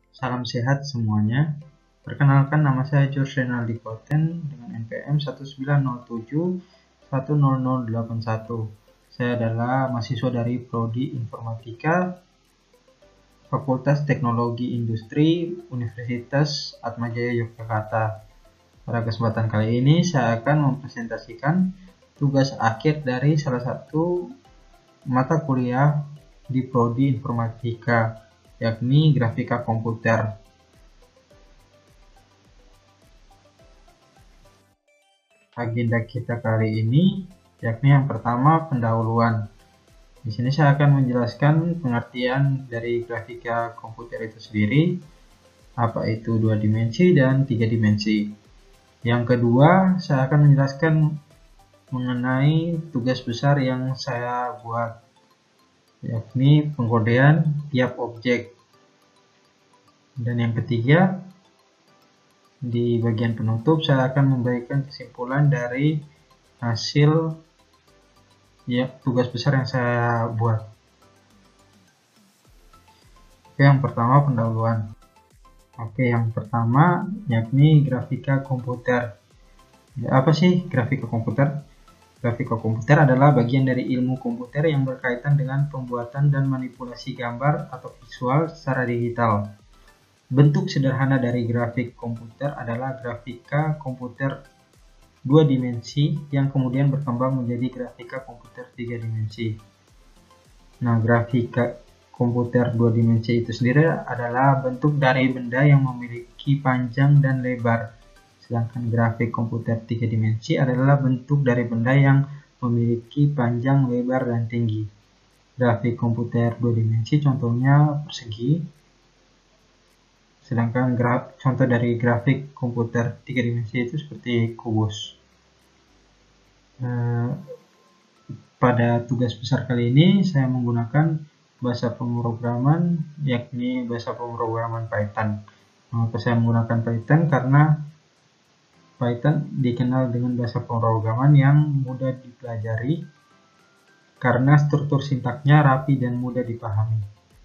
Salam sehat semuanya. Perkenalkan, nama saya George Renaldi Koten dengan NPM 1907100081. Saya adalah mahasiswa dari Prodi Informatika Fakultas Teknologi Industri Universitas Atmajaya Yogyakarta. Pada kesempatan kali ini saya akan mempresentasikan tugas akhir dari salah satu mata kuliah di Prodi Informatika, yakni Grafika Komputer. Agenda kita kali ini yakni yang pertama, pendahuluan. Di sini saya akan menjelaskan pengertian dari grafika komputer itu sendiri, apa itu 2 dimensi dan 3 dimensi. Yang kedua, saya akan menjelaskan mengenai tugas besar yang saya buat, yakni pengkodean tiap objek. Dan yang ketiga, di bagian penutup saya akan memberikan kesimpulan dari hasil tugas besar yang saya buat. Oke, yang pertama pendahuluan. Oke, yang pertama yakni grafika komputer. Apa sih grafika komputer? Grafika komputer adalah bagian dari ilmu komputer yang berkaitan dengan pembuatan dan manipulasi gambar atau visual secara digital. Bentuk sederhana dari grafik komputer adalah grafika komputer 2 dimensi yang kemudian berkembang menjadi grafika komputer 3 dimensi. Nah, grafika komputer 2 dimensi itu sendiri adalah bentuk dari benda yang memiliki panjang dan lebar. Sedangkan grafik komputer 3 dimensi adalah bentuk dari benda yang memiliki panjang, lebar, dan tinggi. Grafik komputer 2 dimensi contohnya persegi. Sedangkan contoh dari grafik komputer 3 dimensi itu seperti kubus. Pada tugas besar kali ini saya menggunakan bahasa pemrograman, yakni bahasa pemrograman Python. Mengapa saya menggunakan Python? Karena Python dikenal dengan bahasa pemrograman yang mudah dipelajari karena struktur sintaknya rapi dan mudah dipahami.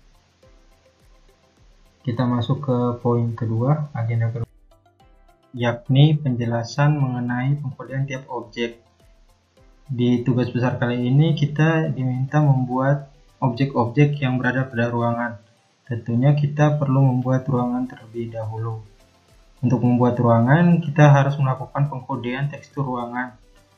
Kita masuk ke poin kedua, agenda kedua, yakni penjelasan mengenai pengkodean tiap objek. Di tugas besar kali ini kita diminta membuat objek-objek yang berada pada ruangan. Tentunya kita perlu membuat ruangan terlebih dahulu. Untuk membuat ruangan, kita harus melakukan pengkodean tekstur ruangan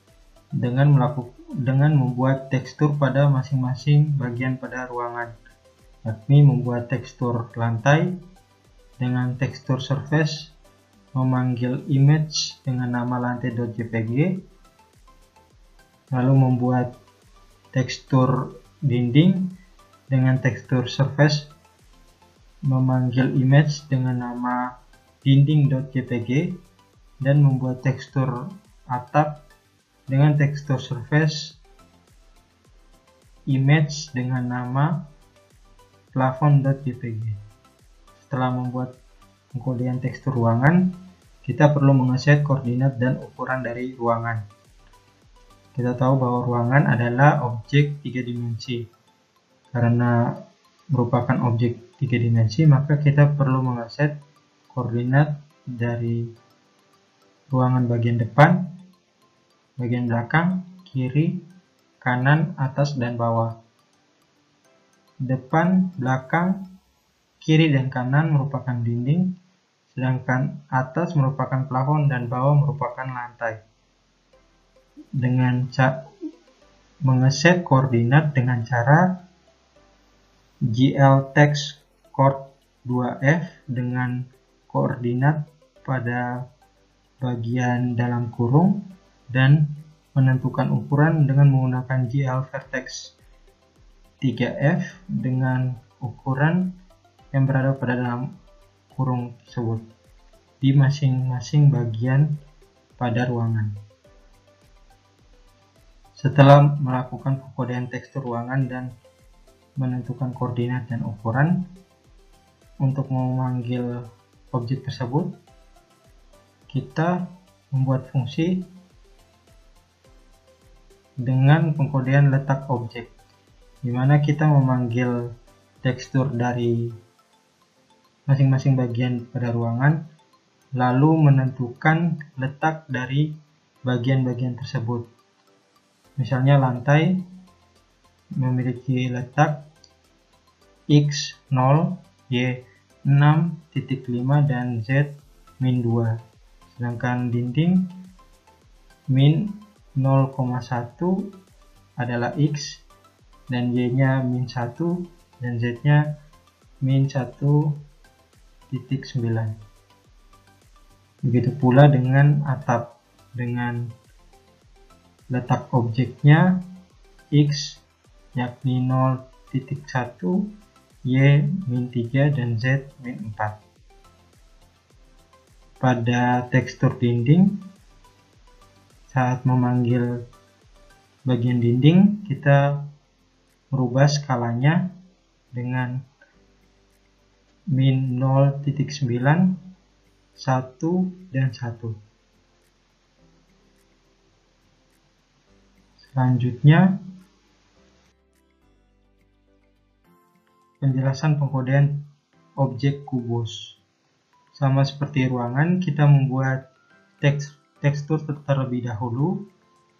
dengan membuat tekstur pada masing-masing bagian pada ruangan, yakni membuat tekstur lantai dengan tekstur surface, memanggil image dengan nama lantai.jpg, lalu membuat tekstur dinding dengan tekstur surface, memanggil image dengan nama dinding.jpg, dan membuat tekstur atap dengan tekstur surface, image dengan nama plafon.jpg. Setelah membuat pengkodean tekstur ruangan, kita perlu mengeset koordinat dan ukuran dari ruangan. Kita tahu bahwa ruangan adalah objek 3 dimensi. Karena merupakan objek 3 dimensi, maka kita perlu mengeset koordinat dari ruangan bagian depan, bagian belakang, kiri, kanan, atas, dan bawah. Depan, belakang, kiri, dan kanan merupakan dinding, sedangkan atas merupakan plafon dan bawah merupakan lantai. Dengan mengeset koordinat dengan cara gltext coord 2f dengan koordinat pada bagian dalam kurung dan menentukan ukuran dengan menggunakan glvertex 3f dengan ukuran yang berada pada dalam kurung tersebut di masing-masing bagian pada ruangan. Setelah melakukan pengkodean tekstur ruangan dan menentukan koordinat dan ukuran untuk memanggil objek tersebut, kita membuat fungsi dengan pengkodean letak objek, di mana kita memanggil tekstur dari masing-masing bagian pada ruangan, lalu menentukan letak dari bagian-bagian tersebut. Misalnya lantai memiliki letak X 0, Y 6.5 dan Z min 2. Sedangkan dinding min 0,1 adalah X dan Y-nya min 1 dan Z-nya min 1.9. Begitu pula dengan atap, dengan letak objeknya X yakni 0.1, Y min 3 dan Z min 4. Pada tekstur dinding, saat memanggil bagian dinding, kita merubah skalanya dengan min 0.9, 1, dan 1. Selanjutnya, penjelasan pengkodean objek kubus. Sama seperti ruangan, kita membuat tekstur terlebih dahulu.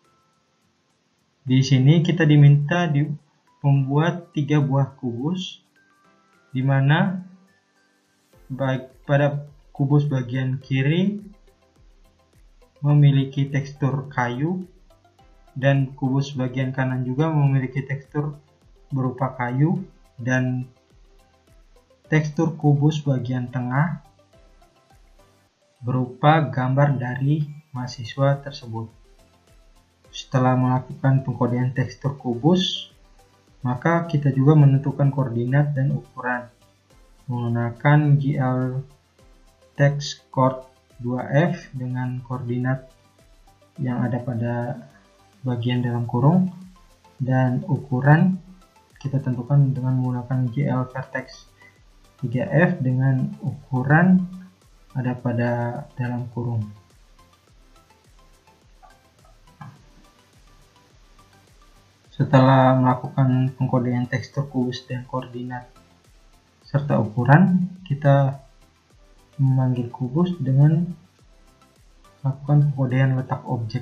Di sini kita diminta membuat 3 buah kubus, di mana pada kubus bagian kiri memiliki tekstur kayu, dan kubus bagian kanan juga memiliki tekstur berupa kayu, dan tekstur kubus bagian tengah berupa gambar dari mahasiswa tersebut. Setelah melakukan pengkodean tekstur kubus, maka kita juga menentukan koordinat dan ukuran menggunakan GL text chord 2F dengan koordinat yang ada pada bagian dalam kurung, dan ukuran kita tentukan dengan menggunakan GL vertex 3F dengan ukuran ada pada dalam kurung. Setelah melakukan pengkodean tekstur kubus dan koordinat serta ukuran, kita memanggil kubus dengan melakukan pengkodean letak objek,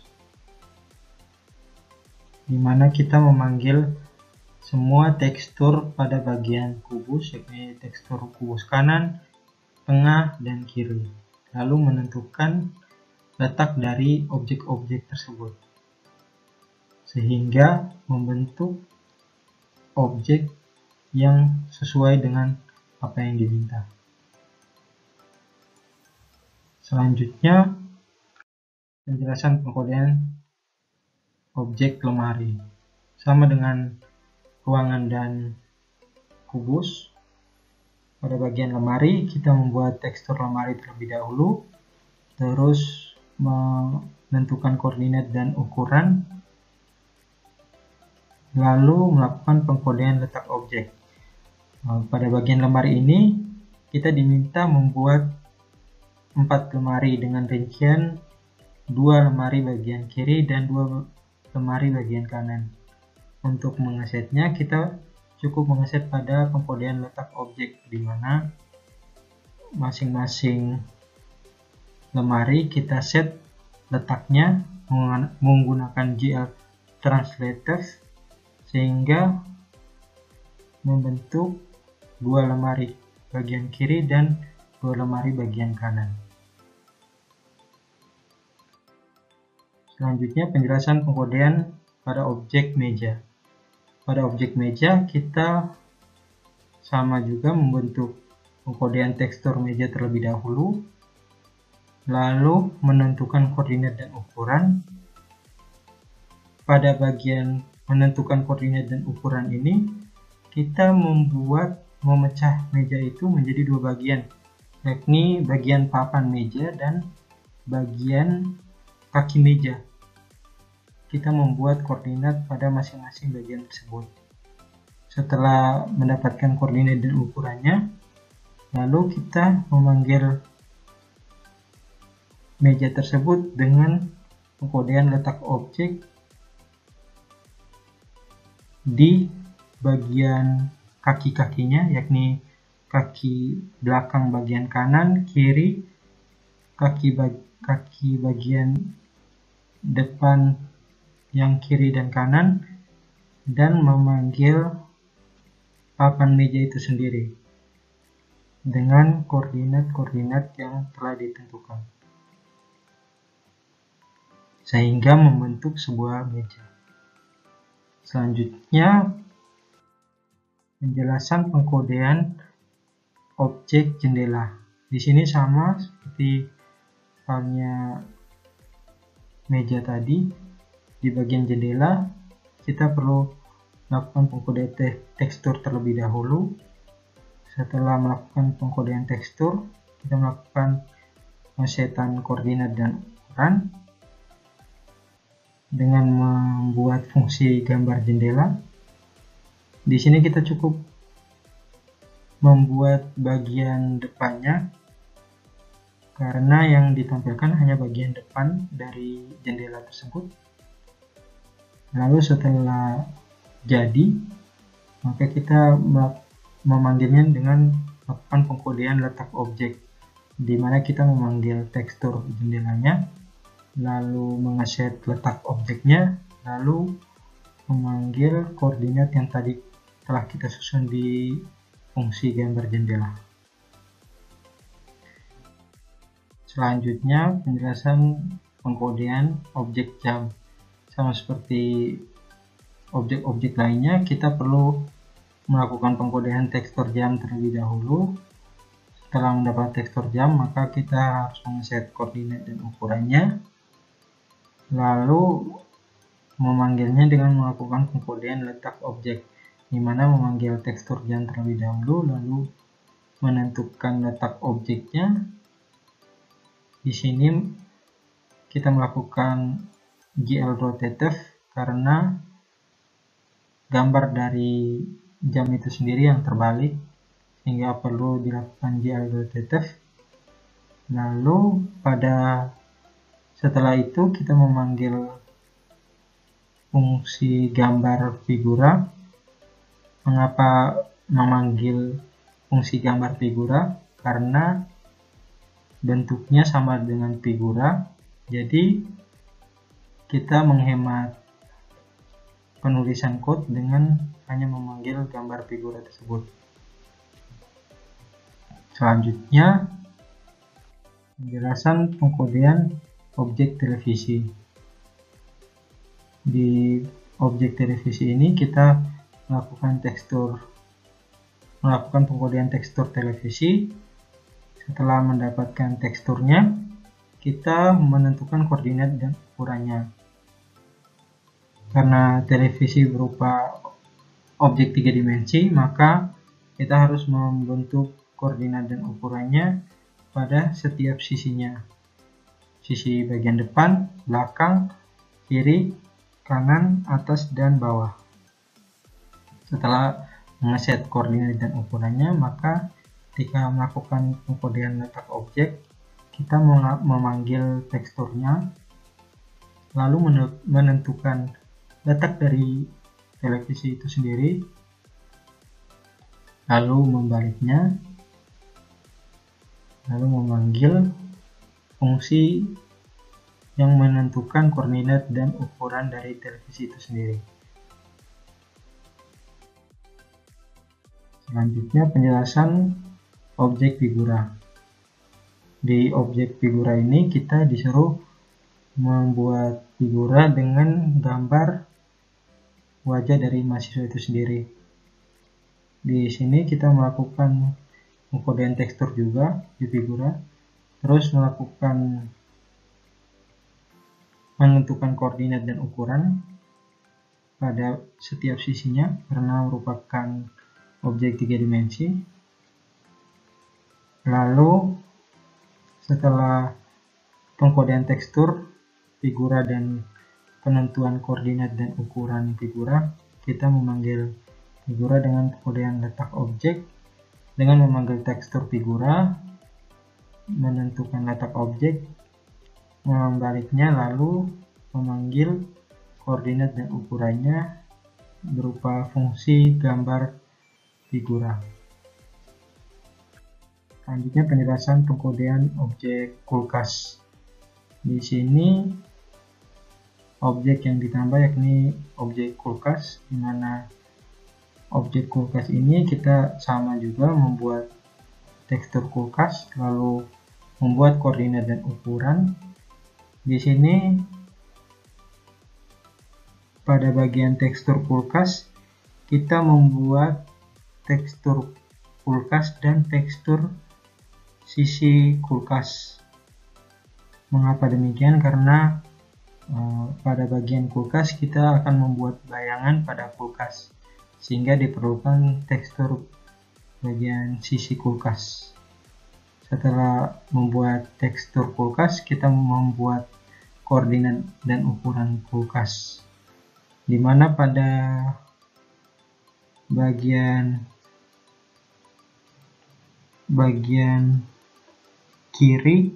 di mana kita memanggil semua tekstur pada bagian kubus, yakni tekstur kubus kanan, tengah, dan kiri, lalu menentukan letak dari objek-objek tersebut, sehingga membentuk objek yang sesuai dengan apa yang diminta. Selanjutnya, penjelasan pengkodean objek lemari. Sama dengan ruangan dan kubus, pada bagian lemari kita membuat tekstur lemari terlebih dahulu, terus menentukan koordinat dan ukuran, lalu melakukan pengkodean letak objek. Pada bagian lemari ini kita diminta membuat 4 lemari dengan rincian 2 lemari bagian kiri dan 2 lemari bagian kanan. Untuk mengesetnya, kita cukup mengeset pada pengkodean letak objek, di mana masing-masing lemari kita set letaknya menggunakan GL translator, sehingga membentuk 2 lemari bagian kiri dan 2 lemari bagian kanan. Selanjutnya, penjelasan pengkodean pada objek meja. Pada objek meja kita sama juga membentuk pengkodean tekstur meja terlebih dahulu, lalu menentukan koordinat dan ukuran. Pada bagian menentukan koordinat dan ukuran ini, kita memecah meja itu menjadi 2 bagian, yakni bagian papan meja dan bagian kaki meja. Kita membuat koordinat pada masing-masing bagian tersebut. Setelah mendapatkan koordinat dan ukurannya, lalu kita memanggil meja tersebut dengan pengkodean letak objek di bagian kaki-kakinya, yakni kaki belakang bagian kanan, kiri, kaki bagian depan yang kiri dan kanan, dan memanggil papan meja itu sendiri dengan koordinat-koordinat yang telah ditentukan, sehingga membentuk sebuah meja. Selanjutnya, penjelasan pengkodean objek jendela. Di sini sama seperti halnya meja tadi. Di bagian jendela, kita perlu melakukan pengkodean tekstur terlebih dahulu. Setelah melakukan pengkodean tekstur, kita melakukan penyetan koordinat dan ukuran dengan membuat fungsi gambar jendela. Di sini kita cukup membuat bagian depannya, karena yang ditampilkan hanya bagian depan dari jendela tersebut. Lalu setelah jadi, maka kita memanggilnya dengan melakukan pengkodean letak objek, di mana kita memanggil tekstur jendelanya, lalu mengeset letak objeknya, lalu memanggil koordinat yang tadi telah kita susun di fungsi gambar jendela. Selanjutnya, penjelasan pengkodean objek jam. Sama seperti objek-objek lainnya, kita perlu melakukan pengkodean tekstur jam terlebih dahulu. Setelah mendapat tekstur jam, maka kita harus mengeset koordinat dan ukurannya, lalu memanggilnya dengan melakukan pengkodean letak objek, di mana memanggil tekstur jam terlebih dahulu, lalu menentukan letak objeknya. Di sini kita melakukan GL rotative karena gambar dari jam itu sendiri yang terbalik, sehingga perlu dilakukan GL rotative. Lalu setelah itu kita memanggil fungsi gambar figura. Mengapa memanggil fungsi gambar figura? Karena bentuknya sama dengan figura, jadi kita menghemat penulisan code dengan hanya memanggil gambar figura tersebut. Selanjutnya, penjelasan pengkodean objek televisi. Di objek televisi ini kita melakukan pengkodean tekstur televisi. Setelah mendapatkan teksturnya, kita menentukan koordinat dan ukurannya. Karena televisi berupa objek 3 dimensi, maka kita harus membentuk koordinat dan ukurannya pada setiap sisinya. Sisi bagian depan, belakang, kiri, kanan, atas, dan bawah. Setelah mengeset koordinat dan ukurannya, maka ketika melakukan pengkodean letak objek, kita memanggil teksturnya, lalu menentukan letak dari televisi itu sendiri, lalu membaliknya, lalu memanggil fungsi yang menentukan koordinat dan ukuran dari televisi itu sendiri. Selanjutnya, penjelasan objek figura. Di objek figura ini kita disuruh membuat figura dengan gambar wajah dari mahasiswa itu sendiri. Di sini kita melakukan pengkodean tekstur juga di figura, terus menentukan koordinat dan ukuran pada setiap sisinya karena merupakan objek 3 dimensi. Lalu setelah pengkodean tekstur figura dan penentuan koordinat dan ukuran figura, kita memanggil figura dengan pengkodean letak objek dengan memanggil tekstur figura, menentukan letak objek, membaliknya, lalu memanggil koordinat dan ukurannya berupa fungsi gambar figura. Selanjutnya penjelasan pengkodean objek kulkas. Di sini objek yang ditambah yakni objek kulkas, di mana objek kulkas ini kita sama juga membuat tekstur kulkas, lalu membuat koordinat dan ukuran. Di sini pada bagian tekstur kulkas kita membuat tekstur kulkas dan tekstur sisi kulkas. Mengapa demikian? Karena pada bagian kulkas kita akan membuat bayangan pada kulkas, sehingga diperlukan tekstur bagian sisi kulkas. Setelah membuat tekstur kulkas, kita membuat koordinat dan ukuran kulkas, di mana pada bagian kiri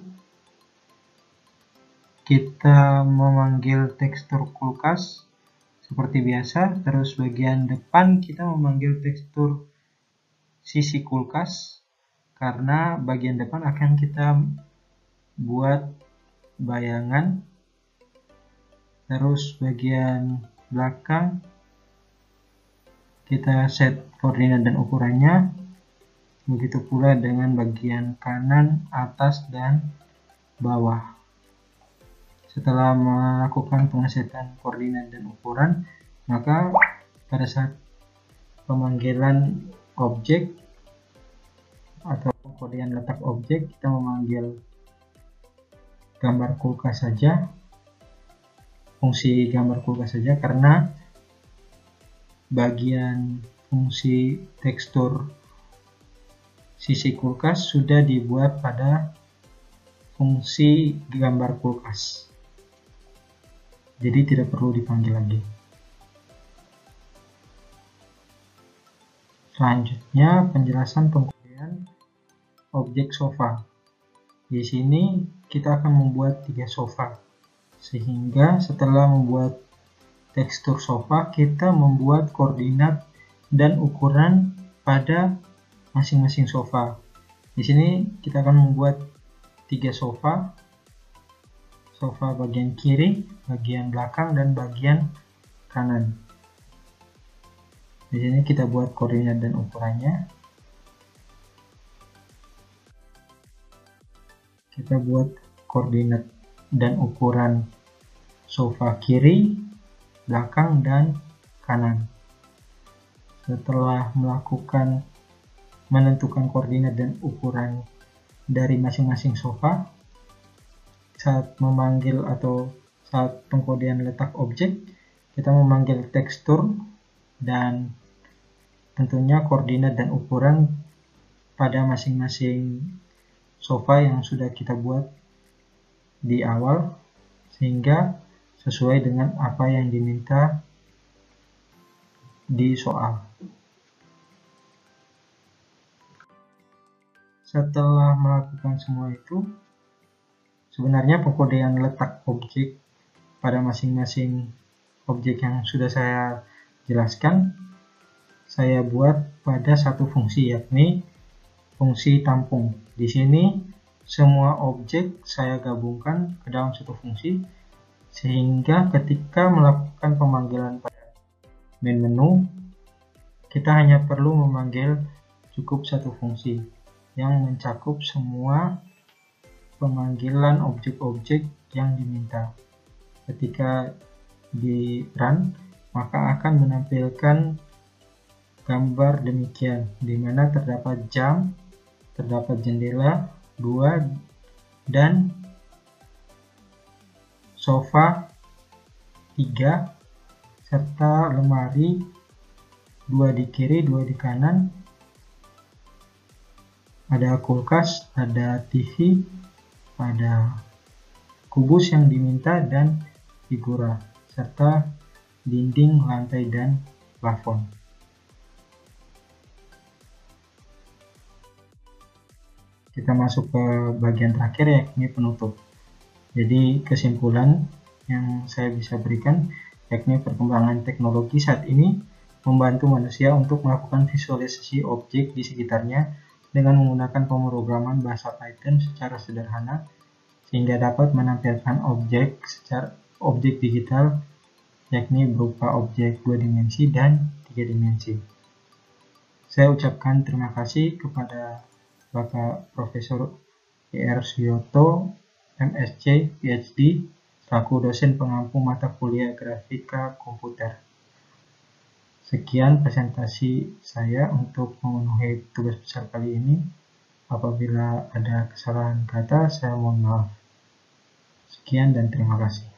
kita memanggil tekstur kulkas seperti biasa, terus bagian depan kita memanggil tekstur sisi kulkas, karena bagian depan akan kita buat bayangan, terus bagian belakang kita set koordinat dan ukurannya. Begitu pula dengan bagian kanan, atas, dan bawah. Setelah melakukan pengesetan koordinat dan ukuran, maka pada saat pemanggilan objek atau pengkodean letak objek, kita memanggil gambar kulkas saja, fungsi gambar kulkas saja, karena bagian fungsi tekstur sisi kulkas sudah dibuat pada fungsi gambar kulkas, jadi tidak perlu dipanggil lagi. Selanjutnya penjelasan pengkodean objek sofa. Di sini kita akan membuat 3 sofa, sehingga setelah membuat tekstur sofa, kita membuat koordinat dan ukuran pada masing-masing sofa. Di sini kita akan membuat 3 sofa, sofa bagian kiri, bagian belakang, dan bagian kanan. Di sini kita buat koordinat dan ukurannya. Kita buat koordinat dan ukuran sofa kiri, belakang, dan kanan. Setelah menentukan koordinat dan ukuran dari masing-masing sofa, saat memanggil atau saat pengkodean letak objek, kita memanggil tekstur dan tentunya koordinat dan ukuran pada masing-masing sofa yang sudah kita buat di awal, sehingga sesuai dengan apa yang diminta di soal. Setelah melakukan semua itu, sebenarnya pengkodean letak objek pada masing-masing objek yang sudah saya jelaskan, saya buat pada satu fungsi, yakni fungsi tampung. Di sini semua objek saya gabungkan ke dalam satu fungsi, sehingga ketika melakukan pemanggilan pada main menu, kita hanya perlu memanggil cukup satu fungsi yang mencakup semua pemanggilan objek-objek yang diminta. Ketika di run, maka akan menampilkan gambar demikian, di mana terdapat jam, terdapat jendela 2, dan sofa 3, serta lemari 2 di kiri, 2 di kanan. Ada kulkas, ada TV, ada kubus yang diminta, dan figura, serta dinding, lantai, dan plafon. Kita masuk ke bagian terakhir, yakni penutup. Jadi kesimpulan yang saya bisa berikan yakni perkembangan teknologi saat ini membantu manusia untuk melakukan visualisasi objek di sekitarnya dengan menggunakan pemrograman bahasa Python secara sederhana sehingga dapat menampilkan objek digital, yakni berupa objek 2 dimensi dan 3 dimensi. Saya ucapkan terima kasih kepada Bapak Profesor Ir Suyoto, MSc, PhD, selaku dosen pengampu mata kuliah Grafika Komputer. Sekian presentasi saya untuk memenuhi tugas besar kali ini. Apabila ada kesalahan kata, saya mohon maaf. Sekian dan terima kasih.